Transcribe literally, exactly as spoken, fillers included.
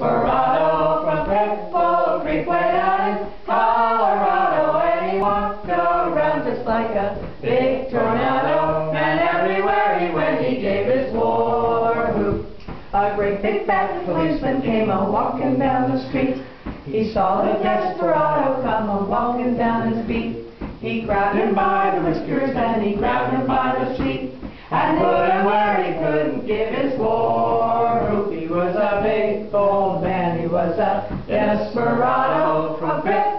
desperado from Pitbull Creek way down in Colorado, and he walked around just like a big tornado, and everywhere he went he gave his war whoop. A great big fat policeman came a-walking down the street. He saw the desperado come a-walking down his beat. He grabbed him by the whiskers and he grabbed him by the seat, and put him where he couldn't give his war whoop. He was a big old man, he was a desperado from Pitbull.